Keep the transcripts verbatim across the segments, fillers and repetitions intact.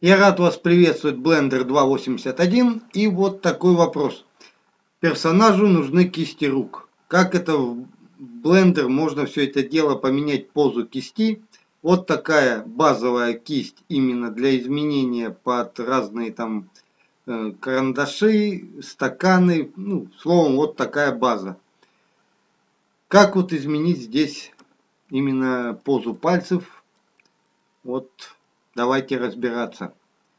Я рад вас приветствовать, Blender два восемьдесят один. И вот такой вопрос. Персонажу нужны кисти рук. Как это в Blender можно все это дело поменять позу кисти? Вот такая базовая кисть именно для изменения под разные там э, карандаши, стаканы. Ну, словом, вот такая база. Как вот изменить здесь именно позу пальцев? Вот давайте разбираться.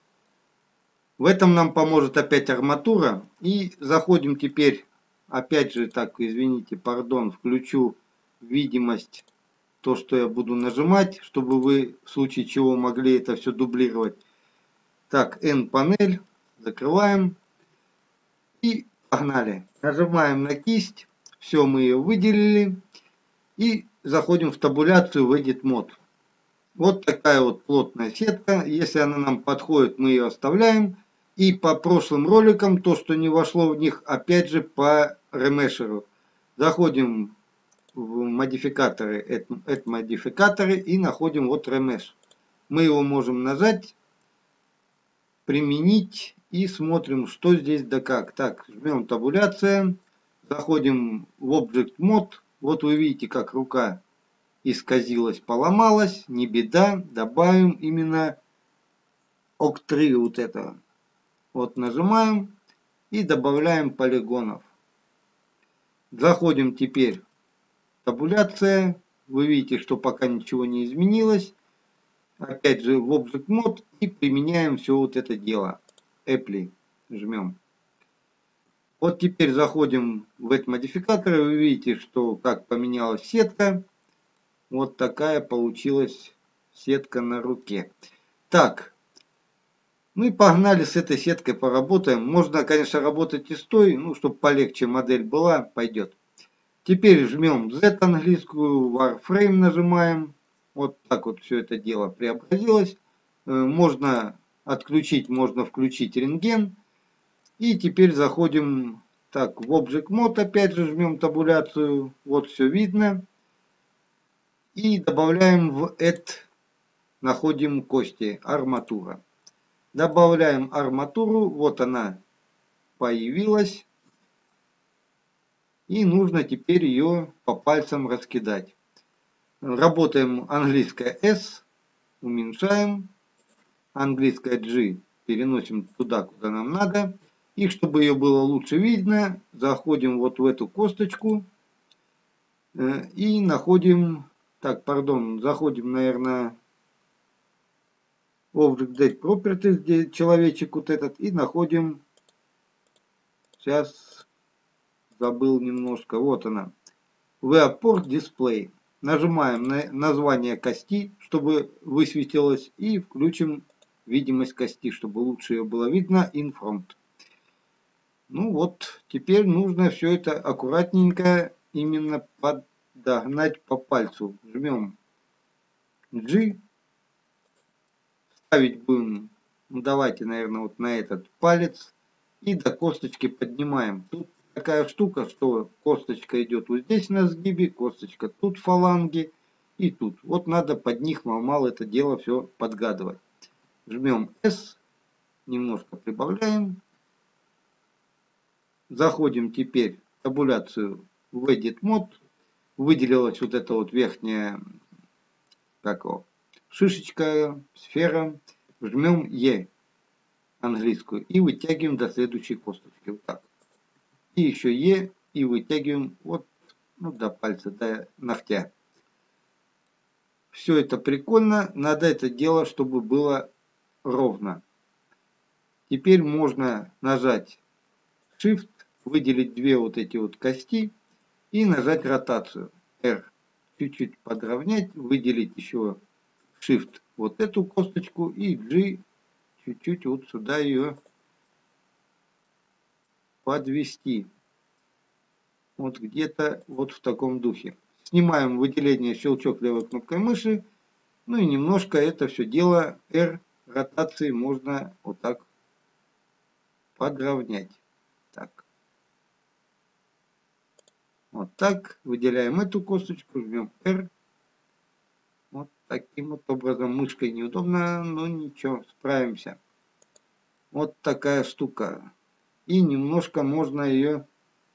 В этом нам поможет опять арматура. И заходим теперь, опять же, так, извините, пардон, включу видимость, то, что я буду нажимать, чтобы вы в случае чего могли это все дублировать. Так, N-панель, закрываем и погнали. Нажимаем на кисть, все, мы ее выделили. И заходим в табуляцию в Edit Mode. Вот такая вот плотная сетка. Если она нам подходит, мы ее оставляем. И по прошлым роликам, то, что не вошло в них, опять же по ремешеру. Заходим в модификаторы, Add модификаторы и находим вот ремеш. Мы его можем нажать, применить и смотрим, что здесь да как. Так, жмем табуляция, заходим в Object Mode. Вот вы видите, как рука исказилась, поломалась, не беда, добавим именно ок три вот этого. Вот нажимаем и добавляем полигонов. Заходим теперь в табуляция. Вы видите, что пока ничего не изменилось. Опять же в Object Mode и применяем все вот это дело. Apply жмем. Вот теперь заходим в этот модификатор. Вы видите, что как поменялась сетка. Вот такая получилась сетка на руке. Так. Ну и погнали с этой сеткой поработаем. Можно, конечно, работать и с той, ну, чтобы полегче модель была, пойдет. Теперь жмем Z английскую, Warframe нажимаем. Вот так вот все это дело преобразилось. Можно отключить, можно включить рентген. И теперь заходим так в Object Mode, опять же жмем табуляцию. Вот все видно. И добавляем в Add, находим кости, арматура. Добавляем арматуру, вот она появилась. И нужно теперь ее по пальцам раскидать. Работаем английская S, уменьшаем. Английская G переносим туда, куда нам надо. И чтобы ее было лучше видно, заходим вот в эту косточку. И находим, так, пардон, заходим, наверное, Object Date Properties, где человечек вот этот, и находим, сейчас забыл немножко, вот она, Viewport Display. Нажимаем на название кости, чтобы высветилось, и включим видимость кости, чтобы лучше ее было видно, in front. Ну вот, теперь нужно все это аккуратненько именно подогнать по пальцу. Жмем G. Ставить будем, ну давайте, наверное, вот на этот палец. И до косточки поднимаем. Тут такая штука, что косточка идет вот здесь на сгибе, косточка тут фаланги и тут. Вот надо под них мал-мал это дело все подгадывать. Жмем S, немножко прибавляем. Заходим теперь в табуляцию в Edit Mode. Выделилась вот эта вот верхняя, как его, шишечка, сфера. Жмем E английскую и вытягиваем до следующей косточки. Вот так. И еще Е и вытягиваем вот, ну, до пальца, до ногтя. Все это прикольно. Надо это дело, чтобы было ровно. Теперь можно нажать Shift, выделить две вот эти вот кости и нажать ротацию. R. Чуть-чуть подровнять, выделить еще Shift вот эту косточку и G чуть-чуть вот сюда ее подвести. Вот где-то вот в таком духе. Снимаем выделение, щелчок левой кнопкой мыши. Ну и немножко это все дело R ротации можно вот так подровнять. Так. Вот так. Выделяем эту косточку, жмем R. Вот таким вот образом. Мышкой неудобно, но ничего, справимся. Вот такая штука. И немножко можно ее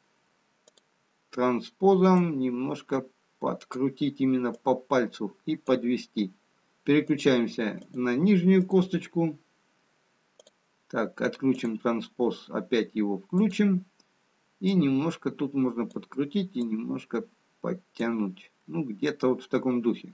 транспозом немножко подкрутить именно по пальцу и подвести. Переключаемся на нижнюю косточку. Так, отключим транспоз, опять его включим. И немножко тут можно подкрутить и немножко подтянуть. Ну, где-то вот в таком духе.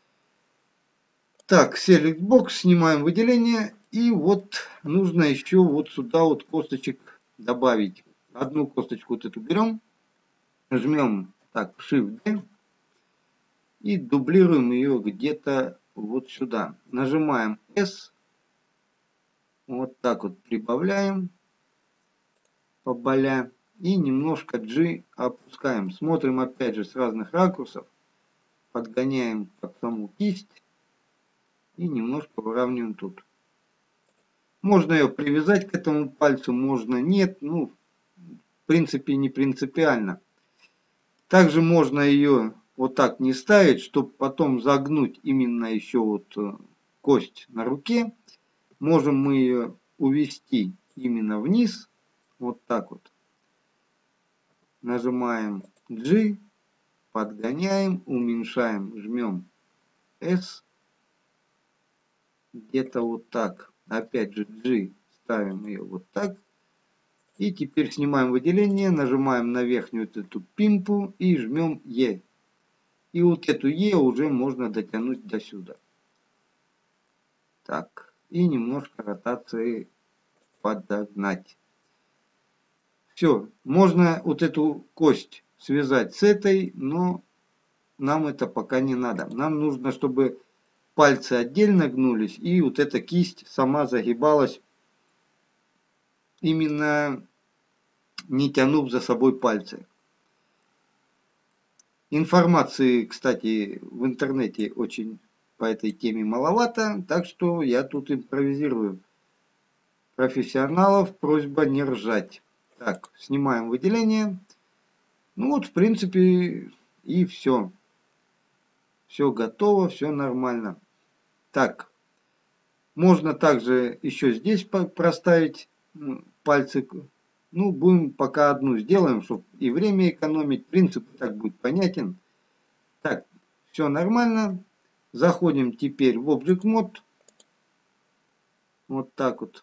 Так, Select Box, снимаем выделение. И вот нужно еще вот сюда вот косточек добавить. Одну косточку вот эту берем. Жмем так Shift-D. И дублируем ее где-то вот сюда. Нажимаем S. Вот так вот прибавляем. Поболя. И немножко G опускаем. Смотрим опять же с разных ракурсов. Подгоняем под саму кисть. И немножко выравниваем тут. Можно ее привязать к этому пальцу, можно нет. Ну, в принципе, не принципиально. Также можно ее вот так не ставить, чтобы потом загнуть именно еще вот кость на руке. Можем мы ее увести именно вниз. Вот так вот. Нажимаем G. Подгоняем, уменьшаем, жмем S. Где-то вот так. Опять же G. Ставим ее вот так. И теперь снимаем выделение, нажимаем на верхнюю вот эту пимпу и жмем E. И вот эту E уже можно дотянуть до сюда. Так. И немножко ротации подогнать. Все. Можно вот эту кость связать с этой, но нам это пока не надо. Нам нужно, чтобы пальцы отдельно гнулись и вот эта кисть сама загибалась, именно не тянув за собой пальцы. Информации, кстати, в интернете очень по этой теме маловато, так что я тут импровизирую. Профессионалов просьба не ржать. Так, снимаем выделение. Ну вот, в принципе, и все. Все готово, все нормально. Так, можно также еще здесь проставить пальцы. Ну, будем пока одну сделаем, чтобы и время экономить. Принцип так будет понятен. Так, все нормально. Заходим теперь в Object Mode. Вот так вот.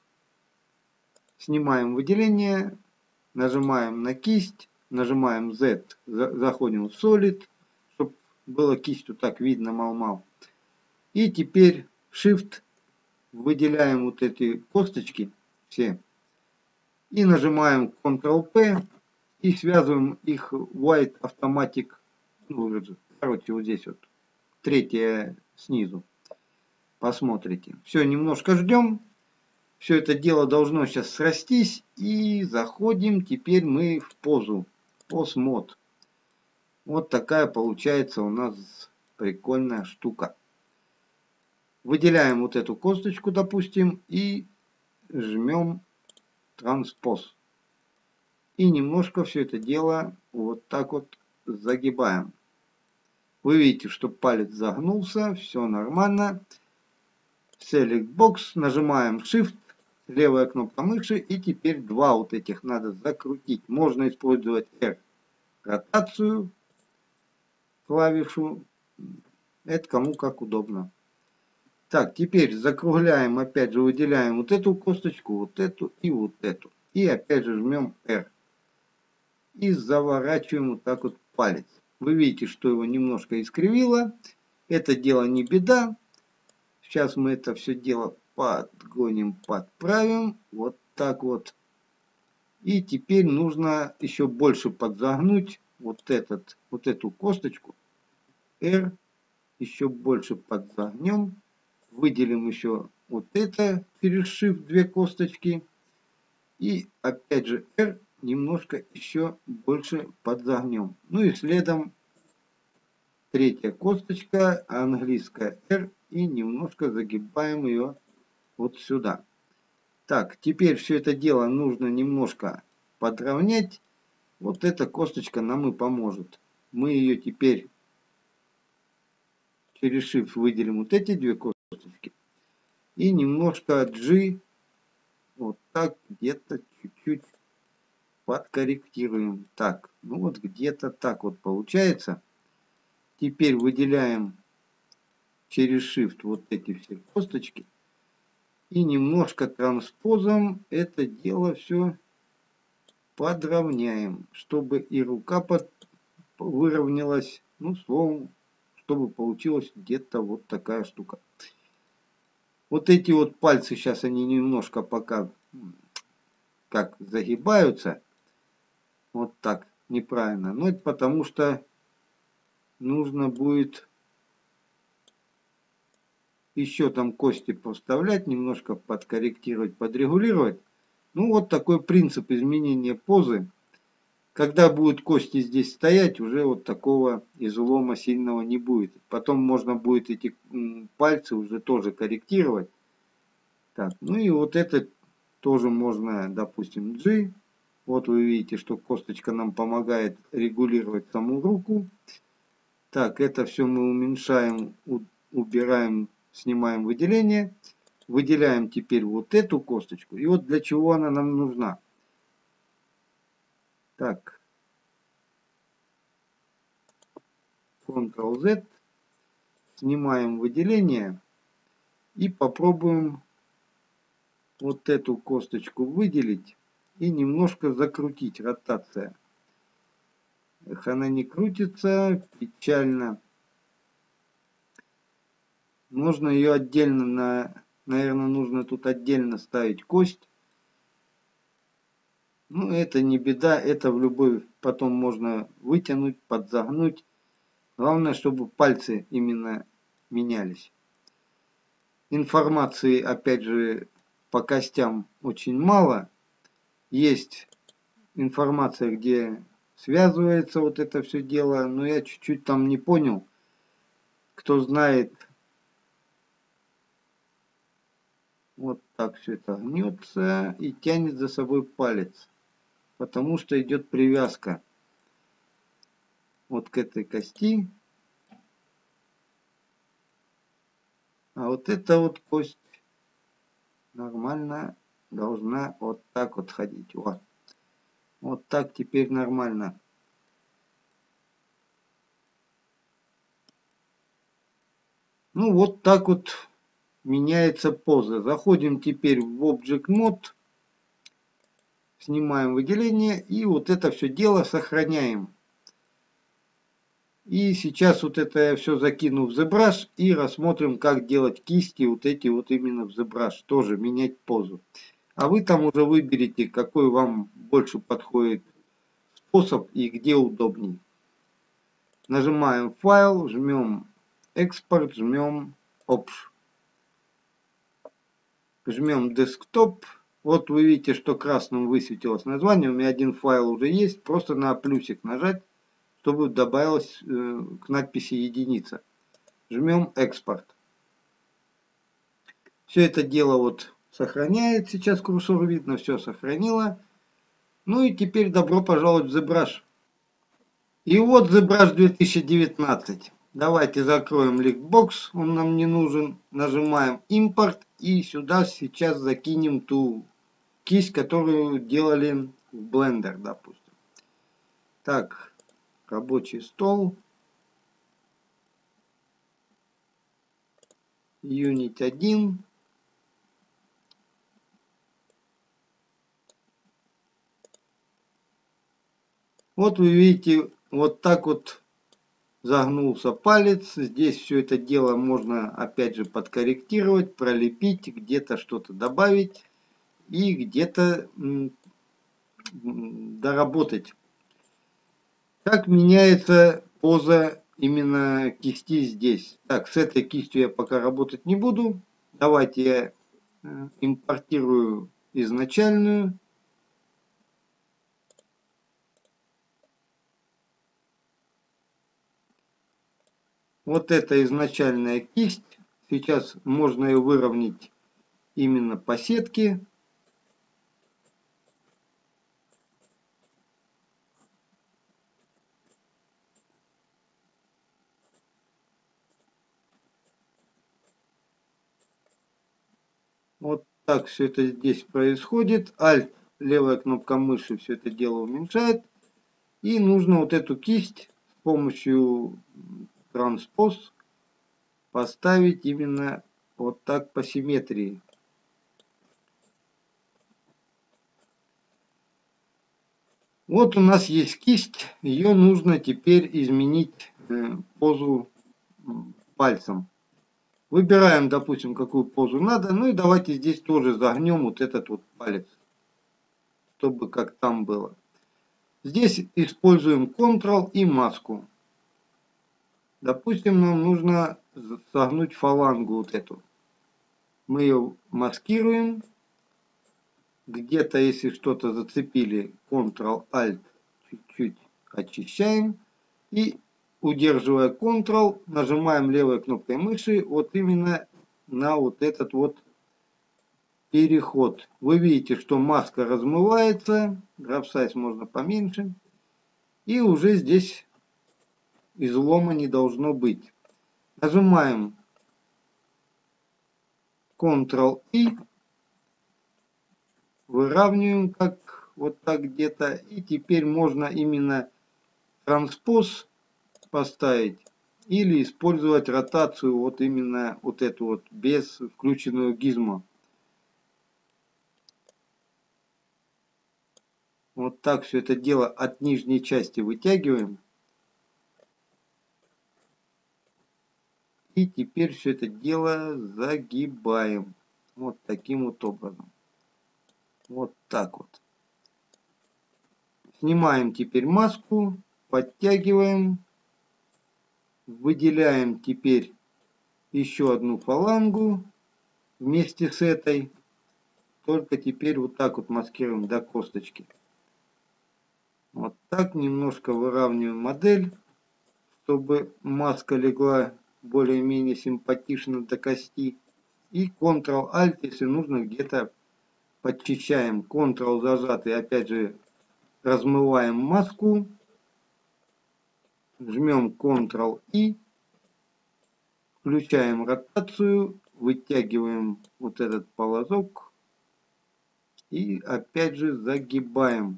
Снимаем выделение. Нажимаем на кисть. Нажимаем Z. Заходим в Solid. Чтобы было кисть вот так видно мал-мал. И теперь Shift. Выделяем вот эти косточки. Все. И нажимаем контрол-P. И связываем их White Automatic. Ну, короче, вот здесь вот. Третье снизу. Посмотрите. Все, немножко ждем. Все это дело должно сейчас срастись. И заходим теперь мы в позу. Pose Mode. Вот такая получается у нас прикольная штука. Выделяем вот эту косточку, допустим. И жмем транспоз. И немножко все это дело вот так вот загибаем. Вы видите, что палец загнулся. Все нормально. Select Box. Нажимаем Shift. Левая кнопка мыши. И теперь два вот этих надо закрутить. Можно использовать R. Ротацию. Клавишу. Это кому как удобно. Так, теперь закругляем. Опять же выделяем вот эту косточку. Вот эту и вот эту. И опять же жмем R. И заворачиваем вот так вот палец. Вы видите, что его немножко искривило. Это дело не беда. Сейчас мы это все дело подгоним, подправим. Вот так вот. И теперь нужно еще больше подзагнуть вот, этот, вот эту косточку. R. Еще больше подзагнем. Выделим еще вот это, перешив две косточки. И опять же R. Немножко еще больше подзагнем. Ну и следом третья косточка, английская R, и немножко загибаем ее вот сюда. Так, теперь все это дело нужно немножко подровнять. Вот эта косточка нам и поможет. Мы ее теперь через Shift выделим вот эти две косточки. И немножко G вот так где-то чуть-чуть подкорректируем. Так, ну вот где-то так вот получается. Теперь выделяем через Shift вот эти все косточки. И немножко транспозом это дело все подровняем, чтобы и рука под, выровнялась. Ну, словом, чтобы получилась где-то вот такая штука. Вот эти вот пальцы сейчас они немножко пока как загибаются. Вот так, неправильно. Но это потому что нужно будет еще там кости поставлять, немножко подкорректировать, подрегулировать. Ну вот такой принцип изменения позы. Когда будут кости здесь стоять, уже вот такого излома сильного не будет. Потом можно будет эти пальцы уже тоже корректировать. Так, ну и вот это тоже можно, допустим, G. Вот вы видите, что косточка нам помогает регулировать саму руку. Так, это все мы уменьшаем, убираем, снимаем выделение. Выделяем теперь вот эту косточку. И вот для чего она нам нужна. Так. контрол зет. Снимаем выделение. И попробуем вот эту косточку выделить. И немножко закрутить. Ротация. Эх, она не крутится. Печально. Можно ее отдельно, на, наверное, нужно тут отдельно ставить кость. Ну, это не беда, это в любой, потом можно вытянуть, подзагнуть. Главное, чтобы пальцы именно менялись. Информации, опять же, по костям очень мало. Есть информация, где связывается вот это все дело, но я чуть-чуть там не понял. Кто знает, вот так все это гнется и тянет за собой палец. Потому что идет привязка вот к этой кости. А вот эта вот кость нормально должна вот так вот ходить. Вот, вот так теперь нормально. Ну вот так вот меняется поза. Заходим теперь в Object Mode. Снимаем выделение. И вот это все дело сохраняем. И сейчас вот это я все закину в ZBrush. И рассмотрим, как делать кисти вот эти вот именно в ZBrush. Тоже менять позу. А вы там уже выберите, какой вам больше подходит способ и где удобней. Нажимаем файл, жмем экспорт, жмем Option. Жмем десктоп. Вот вы видите, что красным высветилось название. У меня один файл уже есть. Просто на плюсик нажать, чтобы добавилось э, к надписи единица. Жмем экспорт. Все это дело вот сохраняет. Сейчас курсор видно, все сохранило. Ну и теперь добро пожаловать в ZBrush. И вот ZBrush две тысячи девятнадцать. Давайте закроем ликтбокс, он нам не нужен. Нажимаем импорт и сюда сейчас закинем ту кисть, которую делали в Blender, допустим. Так, рабочий стол. Юнит один. Вот вы видите, вот так вот загнулся палец. Здесь все это дело можно опять же подкорректировать, пролепить, где-то что-то добавить и где-то доработать. Как меняется поза именно кисти здесь. Так, с этой кистью я пока работать не буду. Давайте я импортирую изначальную. Вот это изначальная кисть. Сейчас можно ее выровнять именно по сетке. Вот так все это здесь происходит. Alt, левая кнопка мыши, все это дело уменьшает. И нужно вот эту кисть с помощью транспоз поставить именно вот так по симметрии. Вот у нас есть кисть, ее нужно теперь изменить э, позу пальцем. Выбираем, допустим, какую позу надо, ну и давайте здесь тоже загнем вот этот вот палец, чтобы как там было. Здесь используем Ctrl и маску. Допустим, нам нужно согнуть фалангу вот эту. Мы ее маскируем. Где-то, если что-то зацепили, Ctrl-Alt, чуть-чуть очищаем. И, удерживая Ctrl, нажимаем левой кнопкой мыши вот именно на вот этот вот переход. Вы видите, что маска размывается. Graph Size можно поменьше. И уже здесь излома не должно быть. Нажимаем Ctrl-I. Выравниваем как вот так где-то. И теперь можно именно транспоз поставить или использовать ротацию вот именно вот эту вот без включенного гизмо. Вот так все это дело от нижней части вытягиваем. И теперь все это дело загибаем. Вот таким вот образом. Вот так вот. Снимаем теперь маску, подтягиваем. Выделяем теперь еще одну фалангу вместе с этой. Только теперь вот так вот маскируем до косточки. Вот так немножко выравниваем модель, чтобы маска легла более-менее симпатично до кости. И Ctrl-Alt, если нужно, где-то подчищаем. Ctrl зажатый, опять же, размываем маску. Жмем Ctrl-I. Включаем ротацию. Вытягиваем вот этот полозок. И опять же загибаем.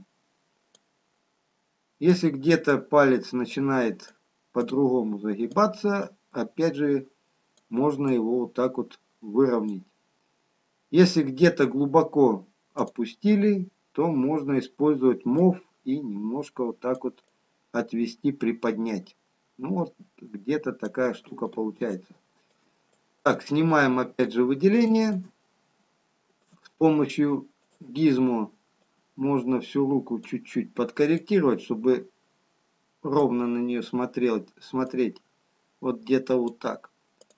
Если где-то палец начинает по-другому загибаться, опять же можно его вот так вот выровнять. Если где-то глубоко опустили, то можно использовать мов и немножко вот так вот отвести, приподнять. Ну вот где-то такая штука получается. Так, снимаем опять же выделение. С помощью гизмо можно всю руку чуть-чуть подкорректировать, чтобы ровно на нее смотреть, смотреть вот где-то вот так.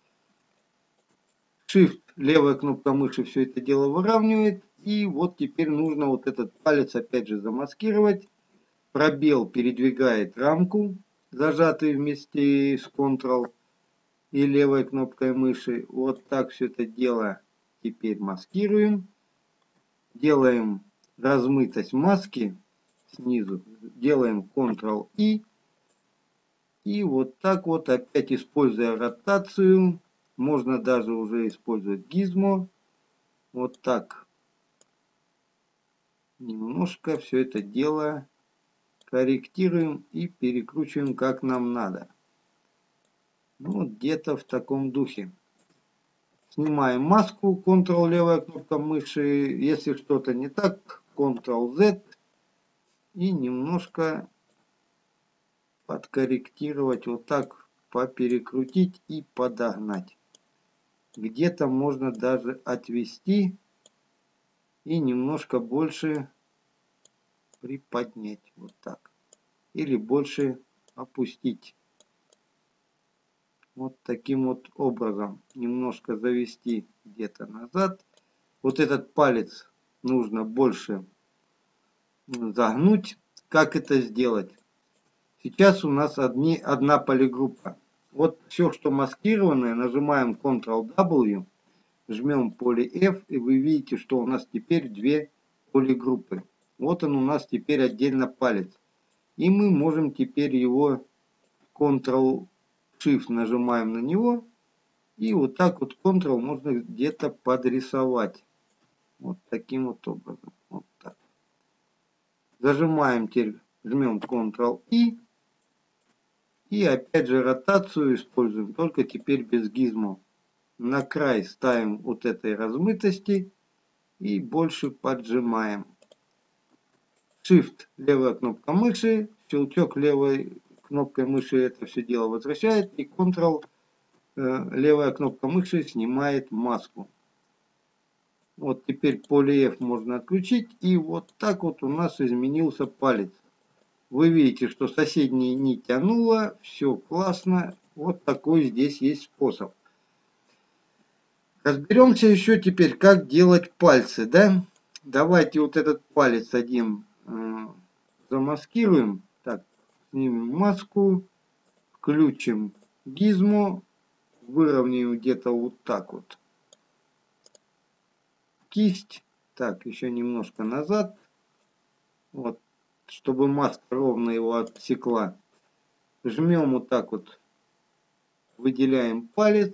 Shift, левая кнопка мыши все это дело выравнивает. И вот теперь нужно вот этот палец опять же замаскировать. Пробел передвигает рамку, зажатый вместе с Ctrl и левой кнопкой мыши. Вот так все это дело теперь маскируем. Делаем размытость маски снизу. Делаем Ctrl-I. И вот так вот, опять используя ротацию, можно даже уже использовать гизмо. Вот так. Немножко все это дело корректируем и перекручиваем как нам надо. Ну, вот где-то в таком духе. Снимаем маску, Ctrl левая кнопка мыши. Если что-то не так, Ctrl-Z. И немножко подкорректировать, вот так поперекрутить и подогнать. Где-то можно даже отвести и немножко больше приподнять. Вот так. Или больше опустить. Вот таким вот образом. Немножко завести где-то назад. Вот этот палец нужно больше загнуть. Как это сделать? Сейчас у нас одни, одна полигруппа. Вот все, что маскированное, нажимаем Ctrl-W, жмем поле F, и вы видите, что у нас теперь две полигруппы. Вот он у нас теперь отдельно палец. И мы можем теперь его Ctrl-Shift нажимаем на него. И вот так вот Ctrl можно где-то подрисовать. Вот таким вот образом. Вот так. Зажимаем теперь, жмем контрол и. И опять же ротацию используем, только теперь без гизмо. На край ставим вот этой размытости и больше поджимаем. Shift, левая кнопка мыши, щелчок левой кнопкой мыши это все дело возвращает. И Ctrl, э, левая кнопка мыши снимает маску. Вот теперь поле F можно отключить. И вот так вот у нас изменился палец. Вы видите, что соседние не тянуло. Все классно. Вот такой здесь есть способ. Разберемся еще теперь, как делать пальцы, да? Давайте вот этот палец один э, замаскируем. Так, снимем маску, включим гизмо, выровняем где-то вот так вот кисть. Так, еще немножко назад. Вот, чтобы маска ровно его отсекла. Жмем вот так вот, выделяем палец.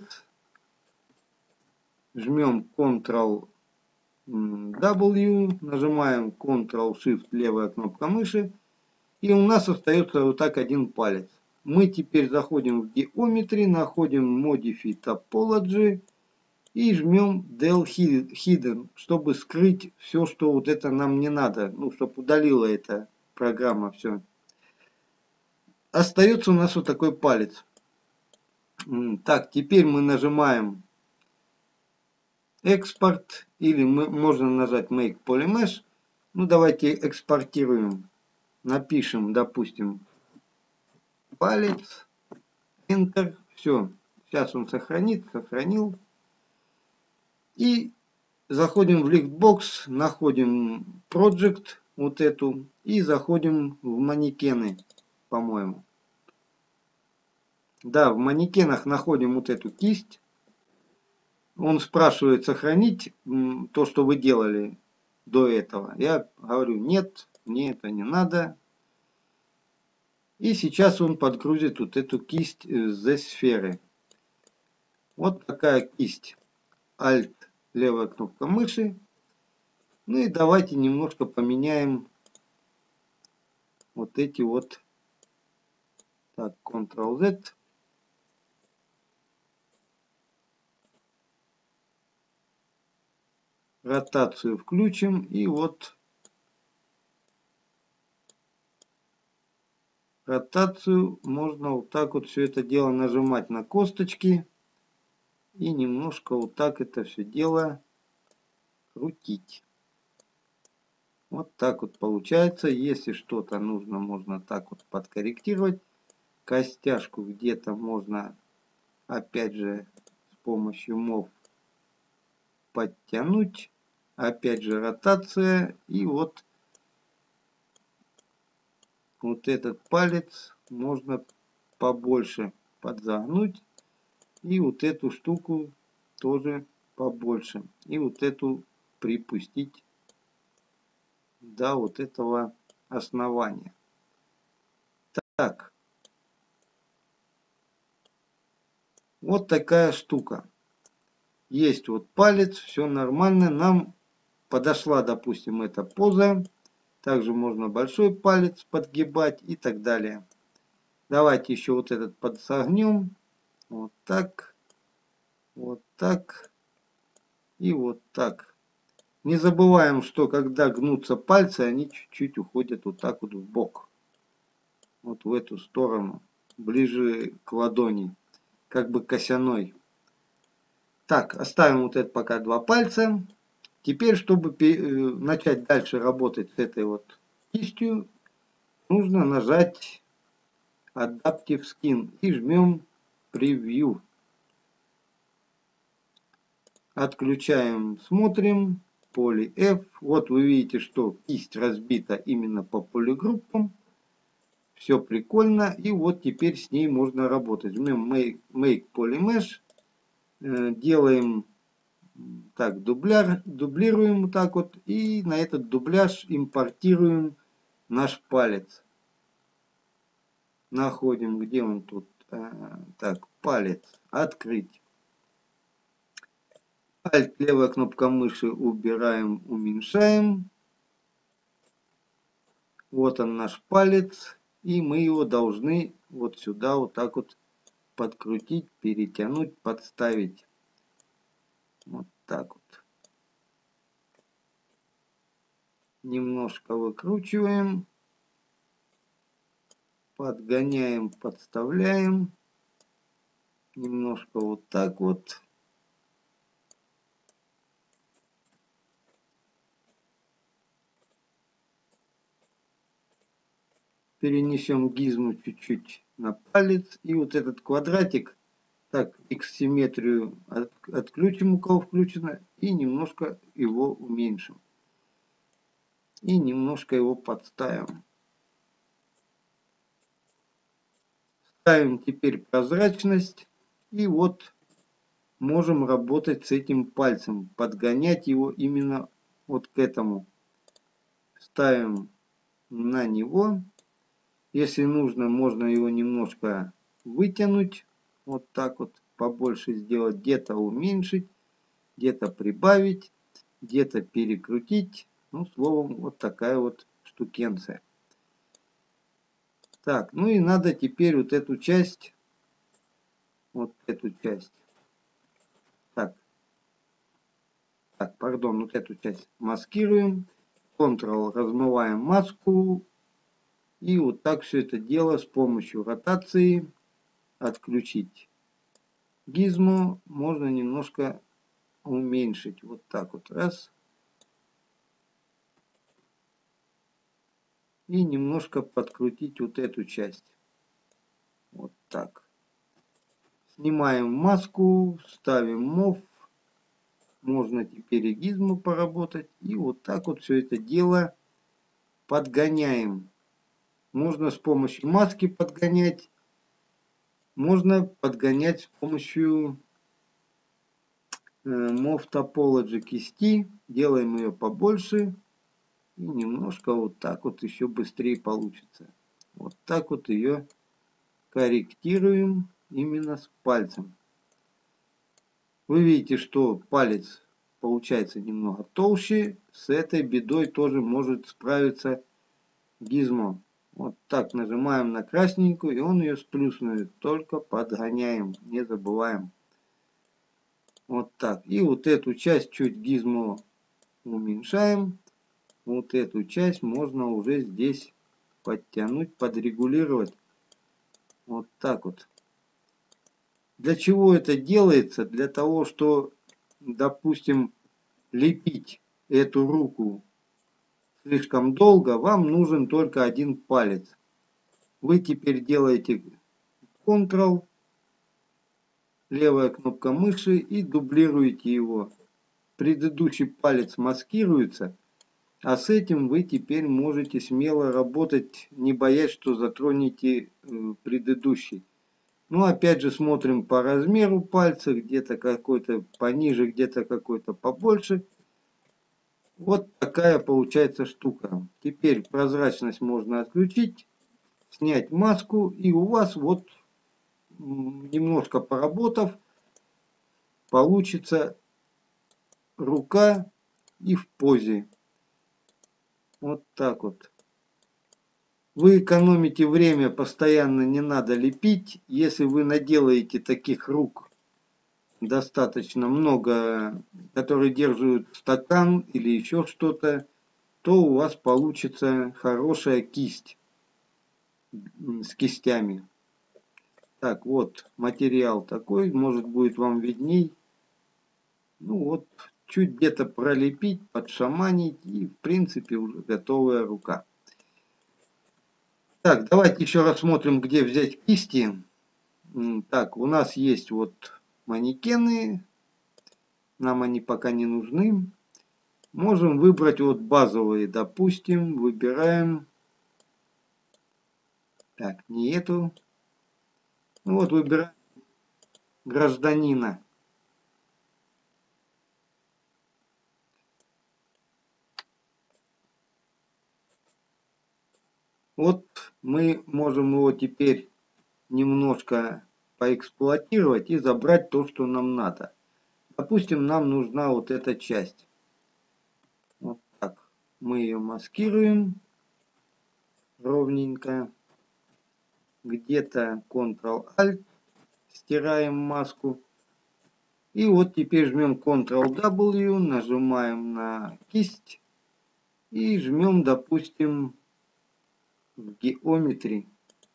Жмем контрол дабл ю, нажимаем контрол шифт, левая кнопка мыши. И у нас остается вот так один палец. Мы теперь заходим в Geometry, находим Modify Topology и жмем del Hidden, чтобы скрыть все, что вот это нам не надо. Ну, чтобы удалила эта программа все. Остается у нас вот такой палец. Так, теперь мы нажимаем экспорт, или мы, можно нажать Make Polymesh. Ну, давайте экспортируем. Напишем, допустим, палец, Enter, все. Сейчас он сохранит, сохранил. И заходим в Liftbox, находим Project, вот эту, и заходим в манекены, по-моему. Да, в манекенах находим вот эту кисть. Он спрашивает сохранить то, что вы делали до этого. Я говорю, нет, мне это не надо. И сейчас он подгрузит вот эту кисть Z сферы. Вот такая кисть. Alt, левая кнопка мыши. Ну и давайте немножко поменяем вот эти вот. Так, контрол зет. Ротацию включим. И вот ротацию можно вот так вот все это дело нажимать на косточки. И немножко вот так это все дело крутить. Вот так вот получается. Если что-то нужно, можно так вот подкорректировать. Костяшку где-то можно, опять же, с помощью мов подтянуть. Опять же ротация. И вот, вот этот палец можно побольше подзагнуть. И вот эту штуку тоже побольше. И вот эту припустить до вот этого основания. Так. Вот такая штука. Есть вот палец, все нормально. Нам подошла, допустим, эта поза. Также можно большой палец подгибать и так далее. Давайте еще вот этот подсогнем. Вот так. Вот так. И вот так. Не забываем, что когда гнутся пальцы, они чуть-чуть уходят вот так вот в бок. Вот в эту сторону. Ближе к ладони. Как бы косяной. Так, оставим вот это пока два пальца. Теперь, чтобы начать дальше работать с этой вот кистью, нужно нажать Adaptive Skin и жмем Preview. Отключаем, смотрим, поле F. Вот вы видите, что кисть разбита именно по полигруппам. Все прикольно. И вот теперь с ней можно работать. Жмем Make, make Polymesh. Делаем так, дубляр, дублируем вот так вот. И на этот дубляж импортируем наш палец. Находим, где он тут. Так, палец. Открыть. Alt, левая кнопка мыши, убираем, уменьшаем. Вот он наш палец. И мы его должны вот сюда вот так вот подкрутить, перетянуть, подставить. Вот так вот. Немножко выкручиваем. Подгоняем, подставляем. Немножко вот так вот. Перенесем гизму чуть-чуть на палец. И вот этот квадратик, так, X-симметрию от, отключим, у кого включено. И немножко его уменьшим. И немножко его подставим. Ставим теперь прозрачность. И вот можем работать с этим пальцем. Подгонять его именно вот к этому. Ставим на него. Если нужно, можно его немножко вытянуть. Вот так вот. Побольше сделать. Где-то уменьшить. Где-то прибавить. Где-то перекрутить. Ну, словом, вот такая вот штукенция. Так, ну и надо теперь вот эту часть. Вот эту часть. Так. Так, пардон, вот эту часть маскируем. Ctrl, размываем маску. И вот так все это дело с помощью ротации отключить. Гизму можно немножко уменьшить. Вот так вот. Раз. И немножко подкрутить вот эту часть. Вот так. Снимаем маску. Ставим мов. Можно теперь и гизму поработать. И вот так вот все это дело подгоняем. Можно с помощью маски подгонять. Можно подгонять с помощью Move Topology кисти. Делаем ее побольше. И немножко вот так вот еще быстрее получится. Вот так вот ее корректируем именно с пальцем. Вы видите, что палец получается немного толще. С этой бедой тоже может справиться гизмо. Вот так нажимаем на красненькую, и он ее сплюснует. Только подгоняем, не забываем. Вот так. И вот эту часть чуть гизмо уменьшаем. Вот эту часть можно уже здесь подтянуть, подрегулировать. Вот так вот. Для чего это делается? Для того, что, допустим, лепить эту руку слишком долго, вам нужен только один палец. Вы теперь делаете Ctrl, левая кнопка мыши, и дублируете его. Предыдущий палец маскируется, а с этим вы теперь можете смело работать, не боясь, что затронете предыдущий. Ну, опять же, смотрим по размеру пальца, где-то какой-то пониже, где-то какой-то побольше. Вот такая получается штука. Теперь прозрачность можно отключить, снять маску, и у вас вот, немножко поработав, получится рука и в позе. Вот так вот. Вы экономите время, постоянно не надо лепить. Если вы наделаете таких рук достаточно много, которые держат стакан или еще что-то, то у вас получится хорошая кисть с кистями. Так, вот материал такой, может будет вам видней. Ну вот, чуть где-то пролепить, подшаманить, и в принципе уже готовая рука. Так, давайте еще рассмотрим, где взять кисти. Так, у нас есть вот манекены. Нам они пока не нужны. Можем выбрать вот базовые. Допустим, выбираем. Так, не эту. Ну вот, выбираем гражданина. Вот мы можем его теперь немножко поэксплуатировать и забрать то, что нам надо. Допустим, нам нужна вот эта часть. Вот так. Мы ее маскируем ровненько. Где-то контрол-альт. Стираем маску. И вот теперь жмем контрол-дабл-ю, нажимаем на кисть и жмем, допустим, в Geometry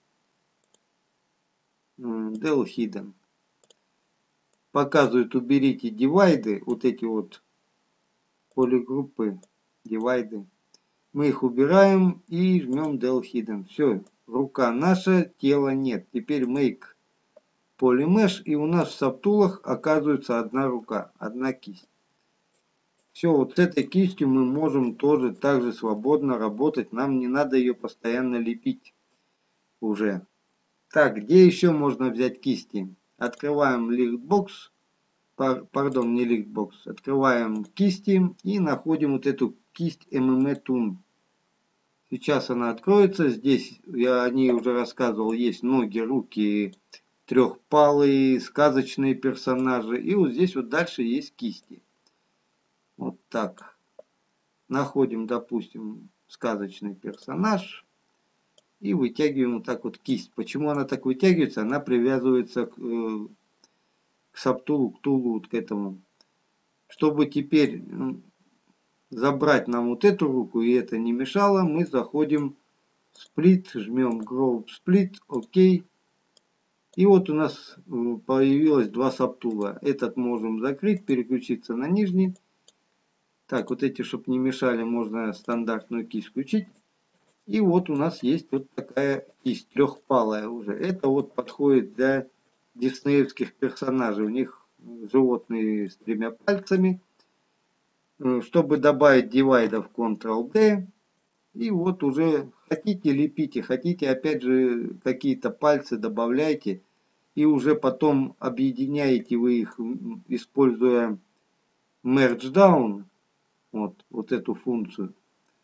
Del Hidden. Показывает, уберите дивайды, вот эти вот полигруппы, дивайды. Мы их убираем и жмем Del Hidden. Все, рука наша, тела нет. Теперь Make Polymesh, и у нас в сабтулах оказывается одна рука, одна кисть. Все, вот с этой кистью мы можем тоже также свободно работать. Нам не надо ее постоянно лепить уже. Так, где еще можно взять кисти? Открываем лихтбокс. Пардон, не лихтбокс. Открываем кисти и находим вот эту кисть эм эм э Toon. Сейчас она откроется. Здесь я о ней уже рассказывал. Есть ноги, руки, трехпалые, сказочные персонажи. И вот здесь вот дальше есть кисти. Вот так. Находим, допустим, сказочный персонаж. И вытягиваем вот так вот кисть. Почему она так вытягивается? Она привязывается к, э, к сабтулу, к тулу, вот к этому. Чтобы теперь забрать нам вот эту руку и это не мешало, мы заходим в сплит, жмем Group Split, ОК. И вот у нас появилось два сабтула. Этот можем закрыть, переключиться на нижний. Так, вот эти, чтобы не мешали, можно стандартную кисть включить. И вот у нас есть вот такая кисть, трехпалая уже. Это вот подходит для диснеевских персонажей. У них животные с тремя пальцами. Чтобы добавить дивайдов, контрол-D. И вот уже хотите лепите, хотите опять же какие-то пальцы добавляйте. И уже потом объединяете вы их, используя Merge Down. Вот, вот эту функцию.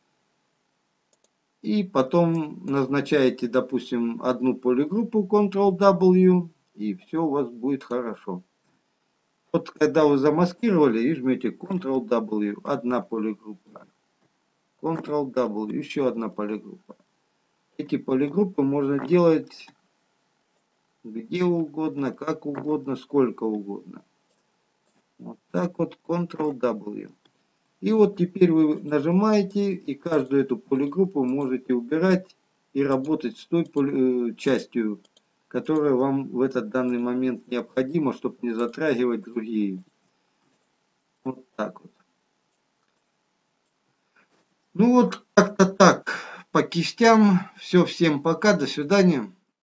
И потом назначаете, допустим, одну полигруппу контрол-дабл-ю. И все у вас будет хорошо. Вот когда вы замаскировали и жмете контрол-дабл-ю, одна полигруппа. контрол-дабл-ю, еще одна полигруппа. Эти полигруппы можно делать где угодно, как угодно, сколько угодно. Вот так вот контрол-дабл-ю. И вот теперь вы нажимаете, и каждую эту полигруппу можете убирать и работать с той частью, которая вам в этот данный момент необходима, чтобы не затрагивать другие. Вот так вот. Ну вот как-то так. По кистям. Все, всем пока, до свидания.